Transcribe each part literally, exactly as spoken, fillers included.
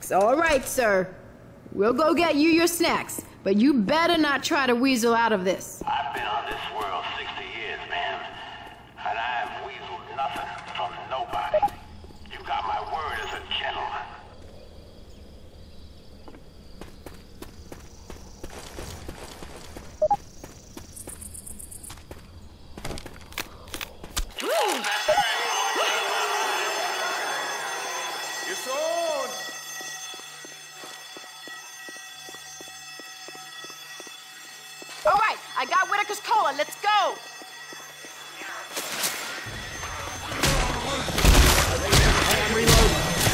snacks. All right, sir. We'll go get you your snacks, but you better not try to weasel out of this. I've been on this world sixty years, man, and I have weaseled nothing from nobody. You got my word as a gentleman. It's on! All right, I got Whitaker's Cola. Let's go. I'm reloading.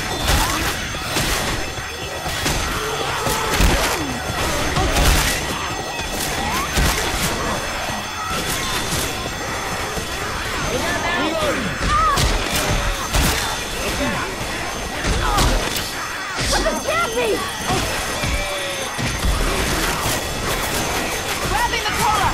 What the candy? Grabbing the cola.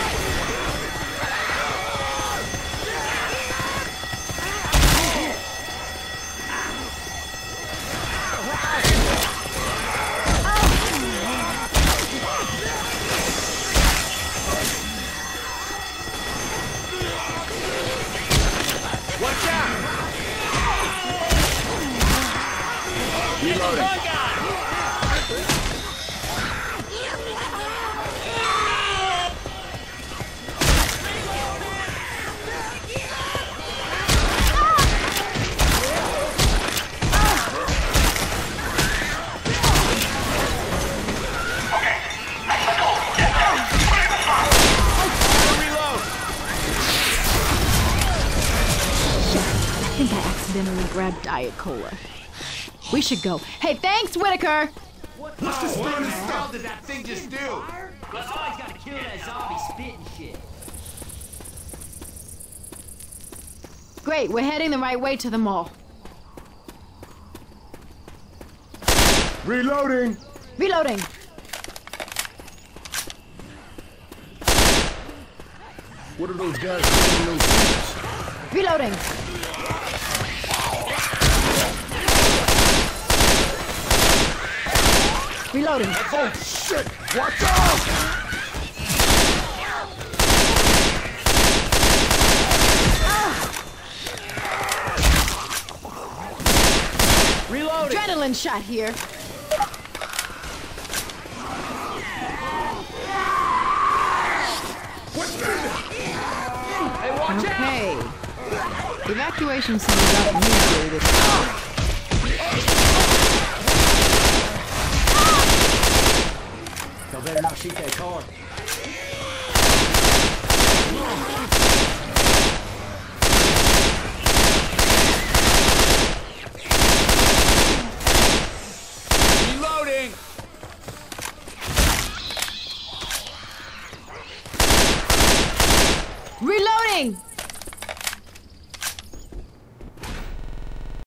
Watch out! Reloading. I think I accidentally grabbed Diet Cola. We should go. Hey, thanks, Whitaker! What's this burning stuff? Did that thing just do? Cause always gotta kill that zombie spitting shit. Great, we're heading the right way to the mall. Reloading. Reloading! What are those guys doing in those suits? Reloading! Reloading! Oh shit! Watch out! Reloading! Adrenaline shot here. What's that? Hey, watch out! Okay. Evacuation center's up immediately. Y'all better not shoot that car.